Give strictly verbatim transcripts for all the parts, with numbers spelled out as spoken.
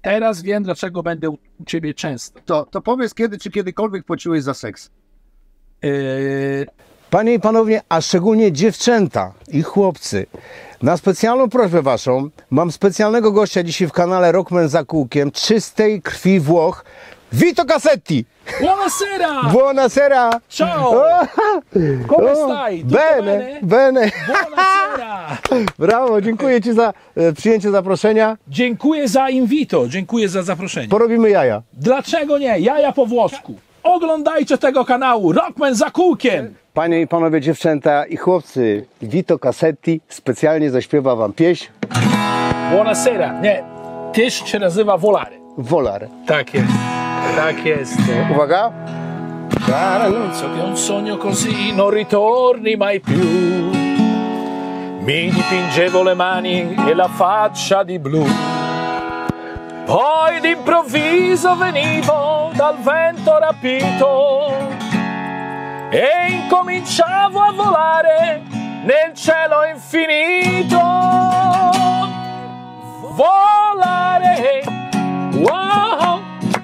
Teraz wiem, dlaczego będę u ciebie często. To, to powiedz, kiedy czy kiedykolwiek płaciłeś za seks? Yy, Panie i panowie, a szczególnie dziewczęta i chłopcy, na specjalną prośbę waszą mam specjalnego gościa dzisiaj w kanale Rockman za kółkiem, czystej krwi Włoch, Vito Cassetti. Buonasera! Buonasera! Ciao! Come stai? Tutto Bene, bene? bene. Buonasera! Brawo, dziękuję ci za e, przyjęcie zaproszenia. Dziękuję za invito, dziękuję za zaproszenie. Porobimy jaja. Dlaczego nie? Jaja po włosku. Oglądajcie tego kanału Rockman za kółkiem. Panie i panowie, dziewczęta i chłopcy, Vito Cassetti specjalnie zaśpiewa wam pieśń Buonasera. Nie, tyż się nazywa Volare. Volare. Tak jest, tak jest. Uwaga. So che un sogno così non ritorni mai più. Mi dipingevo le mani e la faccia di blu. Poi d'improvviso venivo dal vento rapito e incominciavo a volare nel cielo infinito. Volare, wow,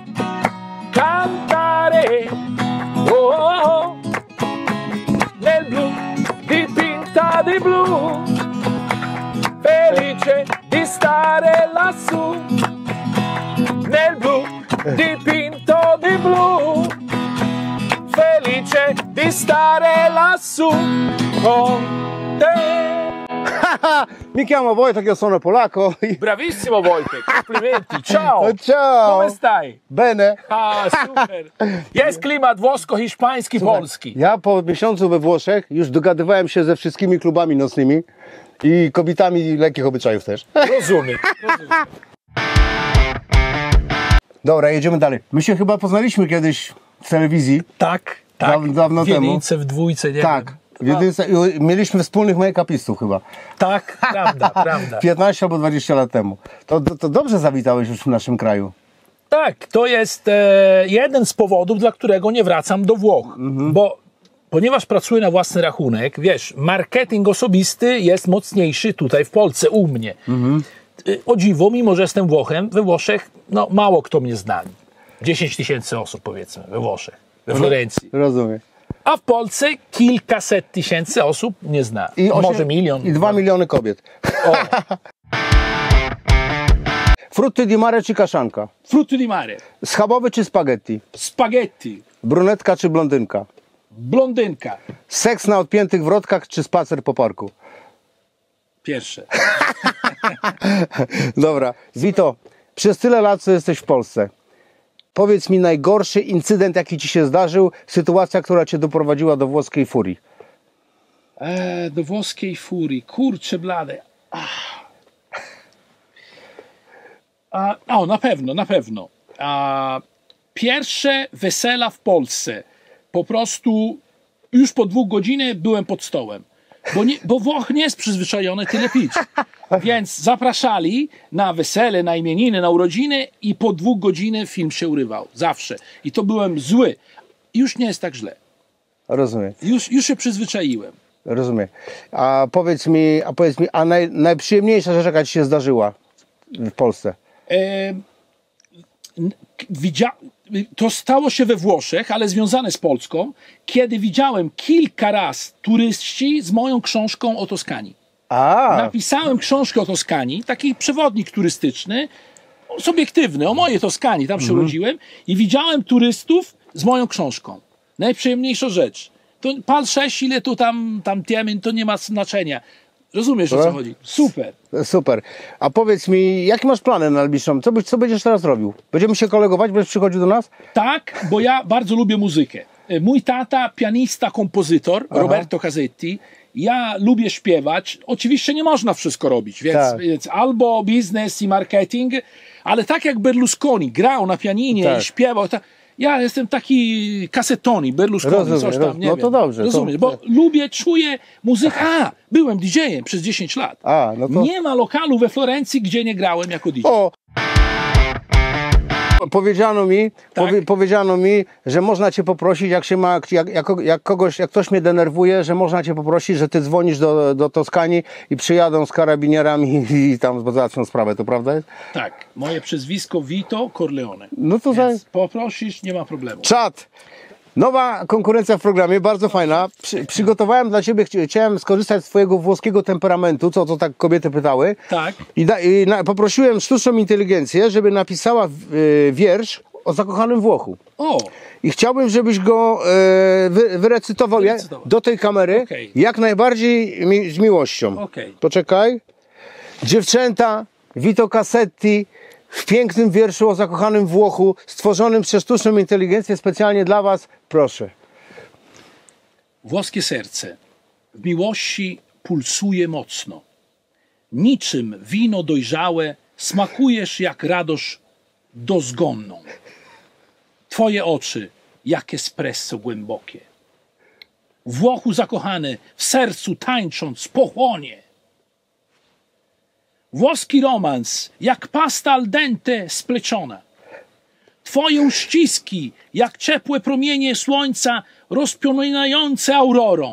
cantare, wow, nel blu, dipinta di blu, felice di stare lassù, nel blu, dipinto di blu, felice di stare lassù con te. Mi chiamo Wojtek, io sono polacco. Bravissimo Wojtek, complimenti, ciao! Ciao! Come stai? Bene. A, super! Jest klimat włosko-hiszpański, polski. Ja po miesiącu we Włoszech już dogadywałem się ze wszystkimi klubami nocnymi i kobietami lekkich obyczajów też. Rozumiem, rozumiem. Dobra, jedziemy dalej. My się chyba poznaliśmy kiedyś w telewizji. Tak, tak. Daw- dawno w jedynce, temu. w dwójce, nie Tak. wiem. W jedynce, i mieliśmy wspólnych make-upistów chyba. Tak, prawda, prawda. piętnaście albo dwadzieścia lat temu. To, to, to dobrze zawitałeś już w naszym kraju. Tak, to jest e, jeden z powodów, dla którego nie wracam do Włoch. Mhm. Bo ponieważ pracuję na własny rachunek, wiesz, marketing osobisty jest mocniejszy tutaj w Polsce, u mnie. Mhm. E, O dziwo, mimo że jestem Włochem, we Włoszech, no mało kto mnie zna. dziesięć tysięcy osób powiedzmy we Włoszech, we Florencji. Rozumiem. A w Polsce kilkaset tysięcy osób nie zna. I osiem- Może milion. I dwa miliony kobiet. O, Frutti di mare czy kaszanka? frutti di mare, Schabowy czy spaghetti? spaghetti, Brunetka czy blondynka? blondynka. Seks na odpiętych wrotkach czy spacer po parku? Pierwsze. Dobra, Vito, przez tyle lat, co jesteś w Polsce, powiedz mi najgorszy incydent, jaki ci się zdarzył, sytuacja, która cię doprowadziła do włoskiej furii. E, do włoskiej furii. Kurczę blade. Ach. A, o, na pewno, na pewno. A, pierwsze wesela w Polsce. Po prostu już po dwóch godzinach byłem pod stołem. Bo, nie, bo Włoch nie jest przyzwyczajony tyle pić. Więc zapraszali na wesele, na imieniny, na urodziny i po dwóch godzinach film się urywał. Zawsze. I to byłem zły. Już nie jest tak źle. Rozumiem, Już, już się przyzwyczaiłem. rozumiem. A powiedz mi, a powiedz mi, a naj, najprzyjemniejsza rzecz, jaka ci się zdarzyła w Polsce? E, n- k- widzia... To stało się we Włoszech, ale związane z Polską, kiedy widziałem kilka razy turyści z moją książką o Toskanii. A, Napisałem książkę o Toskanii, taki przewodnik turystyczny, subiektywny, o mojej Toskanii, tam się urodziłem i widziałem turystów z moją książką. Najprzyjemniejsza rzecz. To pal sześć, ile tu tam, tam tiemy, to nie ma znaczenia. Rozumiesz, o co chodzi? Super. super. A powiedz mi, jakie masz plany na najbliższą? Co, byś- co będziesz teraz robił? Będziemy się kolegować? Będziesz przychodził do nas? Tak, bo ja bardzo lubię muzykę. E, Mój tata, pianista, kompozytor, Roberto Cassetti. Ja lubię śpiewać. Oczywiście nie można wszystko robić, więc, Tak. więc albo biznes i marketing, ale tak jak Berlusconi grał na pianinie Tak. i śpiewał, ta, ja jestem taki kasetoni, Berlusconi, Rozumiem, coś tam, roz- nie no wiem. to dobrze, to- Rozumiesz, bo lubię, czuję muzykę. A, byłem didżejem przez dziesięć lat. A, no to... Nie ma lokalu we Florencji, gdzie nie grałem jako didżej. O! Powiedziano mi, Tak? powie, powiedziano mi, że można cię poprosić, jak się ma, jak, jak, jak kogoś, jak ktoś mnie denerwuje, że można cię poprosić, że ty dzwonisz do, do Toskanii i przyjadą z karabinierami i tam załatwią sprawę, to prawda jest? Tak, moje przezwisko Vito Corleone. No to za... Więc poprosisz, nie ma problemu. Czad! Nowa konkurencja w programie, bardzo fajna. Przy, przygotowałem dla ciebie, chci- chciałem skorzystać z twojego włoskiego temperamentu, co to tak kobiety pytały. Tak. I, da, i na, poprosiłem sztuczną inteligencję, żeby napisała y, wiersz o zakochanym Włochu. O, I chciałbym, żebyś go e, wy, wyrecytował ja- Wyrecytował. do tej kamery Okej. jak najbardziej mi, z miłością. Okej. Poczekaj. Dziewczęta, Vito Cassetti w pięknym wierszu o zakochanym Włochu stworzonym przez sztuczną inteligencję specjalnie dla was. Proszę. włoskie serce w miłości pulsuje mocno. Niczym wino dojrzałe smakujesz jak radość dozgonną. Twoje oczy jak espresso głębokie. Włochu zakochany w sercu tańcząc pochłonie. Włoski romans jak pasta al dente spleciona. Twoje uściski jak ciepłe promienie słońca rozpionujące aurorą.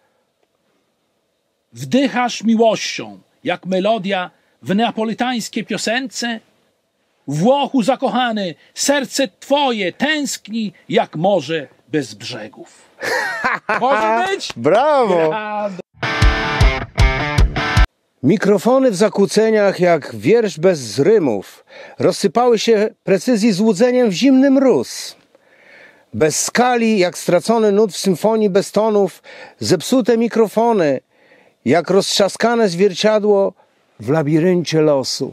Wdychasz miłością jak melodia w neapolitańskiej piosence. Włochu zakochany, serce twoje tęskni jak morze bez brzegów. Może być? Brawo! Mikrofony w zakłóceniach jak wiersz bez rymów rozsypały się precyzji złudzeniem w zimny mróz. Bez skali jak stracony nut w symfonii bez tonów, zepsute mikrofony jak roztrzaskane zwierciadło w labiryncie losu.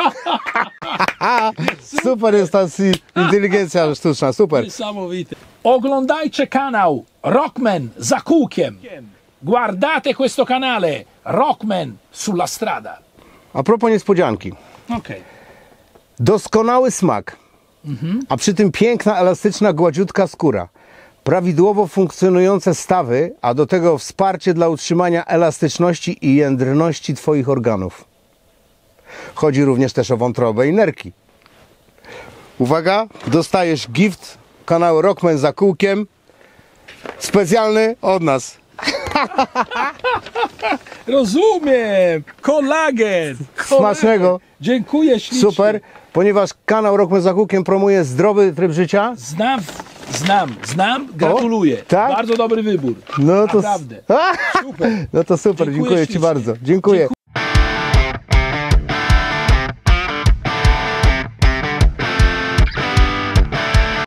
Super jest ta si- inteligencja sztuczna, super. Niesamowite. Oglądajcie kanał Rockman za kółkiem. Guardate questo canale Rockman sulla strada. A propos niespodzianki. Okej. Doskonały smak, a przy tym piękna, elastyczna, gładziutka skóra. Prawidłowo funkcjonujące stawy, a do tego wsparcie dla utrzymania elastyczności i jędrności twoich organów. Chodzi również też o wątrobę i nerki. Uwaga, dostajesz gift kanału Rockman za kółkiem. Specjalny od nas. Rozumiem. Kolagen. Smacznego. Dziękuję ślicznie. Super, ponieważ kanał Rockman za kółkiem promuje zdrowy tryb życia. Znam, znam, znam. Gratuluję. tak? Bardzo dobry wybór. No to, Naprawdę. super. No to super, Dziękuję dziękuję ci ślicznie. bardzo. Dziękuję.